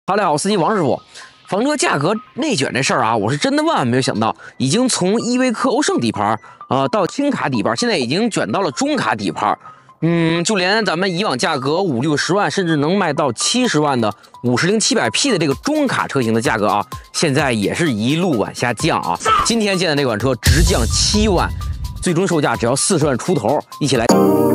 大家好，我司机王师傅。房车价格内卷这事儿啊，我是真的万万没有想到，已经从依维柯欧胜底盘到轻卡底盘，现在已经卷到了中卡底盘。就连咱们以往价格5、60万，甚至能卖到70万的50、700P 的这个中卡车型的价格啊，现在也是一路往下降啊。今天见的这款车直降7万，最终售价只要40万出头，一起来。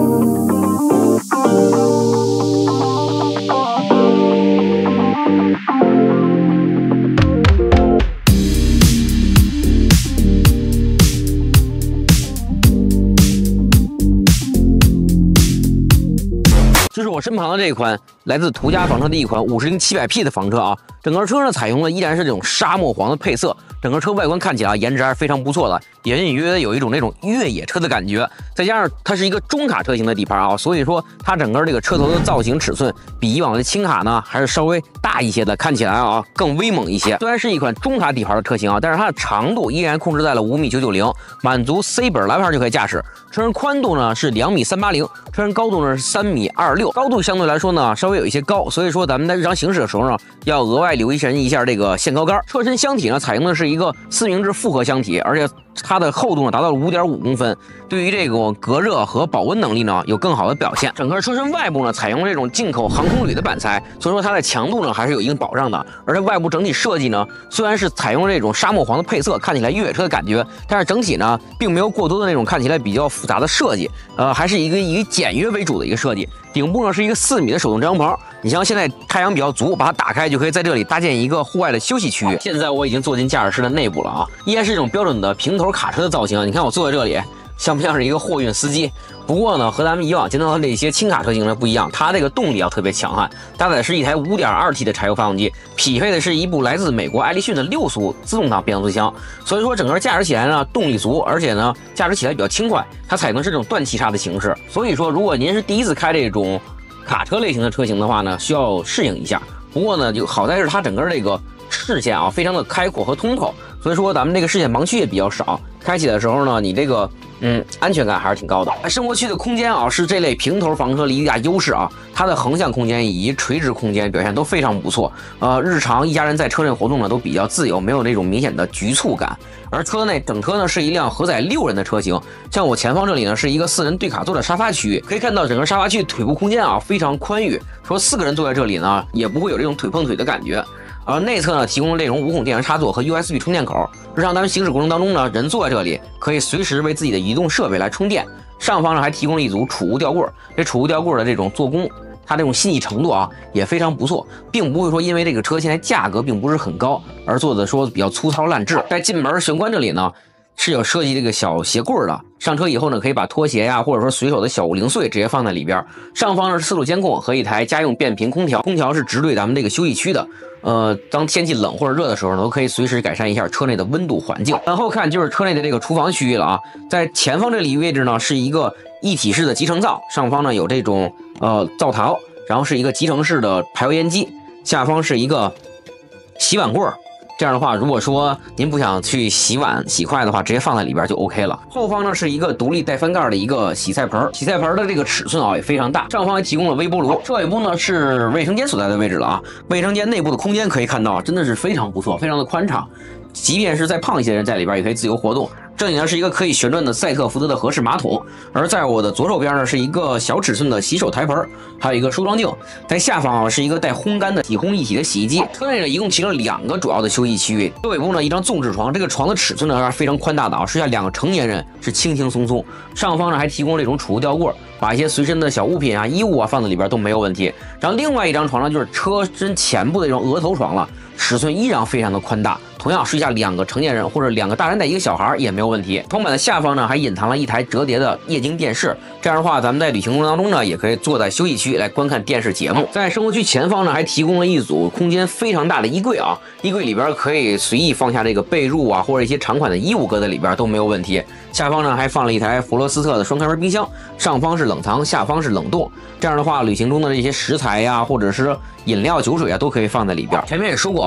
就是我身旁的这一款来自途家房车的一款50、700P 的房车啊，整个车呢采用的依然是这种沙漠黄的配色，整个车外观看起来颜值还是非常不错的，隐隐约约有一种那种越野车的感觉，再加上它是一个中卡车型的底盘啊，所以说它整个这个车头的造型尺寸比以往的轻卡呢还是稍微大一些的，看起来啊更威猛一些。虽然是一款中卡底盘的车型啊，但是它的长度依然控制在了5.990米，满足 C 本来盘就可以驾驶。车身宽度呢是2.380米，车身高度呢是3.26米，高度相对来说呢稍微有一些高，所以说咱们在日常行驶的时候呢要额外留意一下这个限高杆。车身箱体呢采用的是一个4明治复合箱体，而且它的厚度呢达到了5.5公分，对于这个隔热和保温能力呢有更好的表现。整个车身外部呢采用这种进口航空铝的板材，所以说它的强度呢还是有一定保障的。而且外部整体设计呢虽然是采用这种沙漠黄的配色，看起来越野车的感觉，但是整体呢并没有过多的那种看起来比较复杂的设计，还是以简约为主的一个设计。顶部呢是一个4米的手动遮阳棚，你像现在太阳比较足，把它打开就可以在这里搭建一个户外的休息区域。现在我已经坐进驾驶室的内部了啊，依然是这种标准的平头卡车的造型。你看我坐在这里，像不像是一个货运司机？不过呢，和咱们以往见到的那些轻卡车型呢不一样，它这个动力要特别强悍，搭载是一台5.2T 的柴油发动机，匹配的是一部来自美国艾力逊的6速自动挡变速箱，所以说整个驾驶起来呢动力足，而且呢驾驶起来比较轻快。它采用的是这种断气刹的形式，所以说如果您是第一次开这种卡车类型的车型的话呢，需要适应一下。不过呢，就好在是它整个这个视线啊非常的开阔和通透，所以说咱们这个视线盲区也比较少，开启的时候呢，你这个安全感还是挺高的。生活区的空间啊是这类平头房车的一大优势啊，它的横向空间以及垂直空间表现都非常不错。日常一家人在车内活动呢都比较自由，没有那种明显的局促感。而车内整车呢是一辆荷载6人的车型，像我前方这里呢是一个4人对卡座的沙发区域，可以看到整个沙发区腿部空间啊非常宽裕，说4个人坐在这里呢也不会有这种腿碰腿的感觉。而内侧呢提供了这种5孔电源插座和 USB 充电口，日常咱们行驶过程当中呢，人坐在这里可以随时为自己的移动设备来充电。上方呢还提供了一组储物吊柜，这储物吊柜的这种做工，它这种细腻程度啊也非常不错，并不会说因为这个车现在价格并不是很高而做的说比较粗糙烂质。在进门玄关这里呢是有设计这个小鞋柜的，上车以后呢可以把拖鞋呀或者说随手的小物零碎直接放在里边。上方呢是4路监控和一台家用变频空调，空调是直对咱们这个休息区的。当天气冷或者热的时候呢，都可以随时改善一下车内的温度环境。往后看就是车内的这个厨房区域了啊，在前方这里位置呢是一个一体式的集成灶，上方呢有这种灶槽，然后是一个集成式的排油烟机，下方是一个洗碗柜。这样的话，如果说您不想去洗碗洗筷的话，直接放在里边就 OK 了。后方呢是一个独立带翻盖的一个洗菜盆，洗菜盆的这个尺寸啊也非常大，上方还提供了微波炉。车尾部呢是卫生间所在的位置了啊，卫生间内部的空间可以看到真的是非常不错，非常的宽敞，即便是再胖一些的人在里边也可以自由活动。这里呢是一个可以旋转的赛特福德的合适马桶，而在我的左手边呢是一个小尺寸的洗手台盆，还有一个梳妆镜，在下方啊是一个带烘干的体烘一体的洗衣机。车内呢一共提了2个主要的休息区域，车尾部呢一张纵置床，这个床的尺寸呢是非常宽大的啊，睡下2个成年人是轻轻松松。上方呢还提供这种储物吊柜，把一些随身的小物品啊、衣物啊放在里边都没有问题。然后另外一张床呢就是车身前部的这种额头床了，尺寸依然非常的宽大，同样睡下2个成年人或者2个大人带1个小孩也没有问题。床板的下方呢还隐藏了一台折叠的液晶电视，这样的话咱们在旅行过程当中呢也可以坐在休息区来观看电视节目。在生活区前方呢还提供了一组空间非常大的衣柜啊，衣柜里边可以随意放下这个被褥啊或者一些长款的衣物搁在里边都没有问题。下方呢还放了一台弗罗斯特的双开门冰箱，上方是冷藏，下方是冷冻，这样的话旅行中的这些食材呀或者是饮料酒水啊都可以放在里边。前面也说过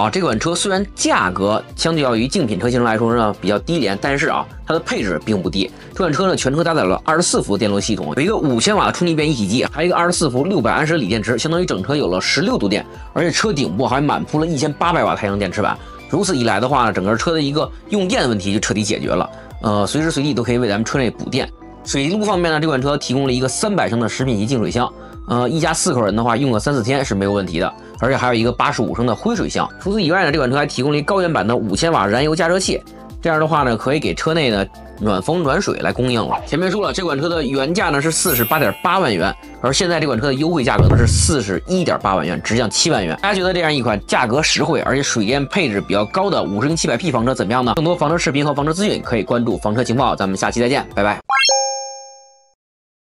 啊，这款车虽然价格相较于竞品车型来说呢比较低廉，但是啊，它的配置并不低。这款车呢全车搭载了24伏电路系统，有一个5000瓦的充电变异体积，还有一个24伏600安时锂电池，相当于整车有了16度电，而且车顶部还满铺了1800瓦太阳电池板。如此一来的话呢，整个车的一个用电问题就彻底解决了。随时随地都可以为咱们车内补电。水路方面呢，这款车提供了一个300升的食品级净水箱，一家4口人的话用个3-4天是没有问题的，而且还有一个85升的灰水箱。除此以外呢，这款车还提供了一高原版的5000瓦燃油加热器，这样的话呢，可以给车内呢暖风暖水来供应了。前面说了，这款车的原价呢是48.8万元，而现在这款车的优惠价格呢是41.8万元，直降7万元。大家觉得这样一款价格实惠而且水电配置比较高的500700P 房车怎么样呢？更多房车视频和房车资讯可以关注房车情报，咱们下期再见，拜拜。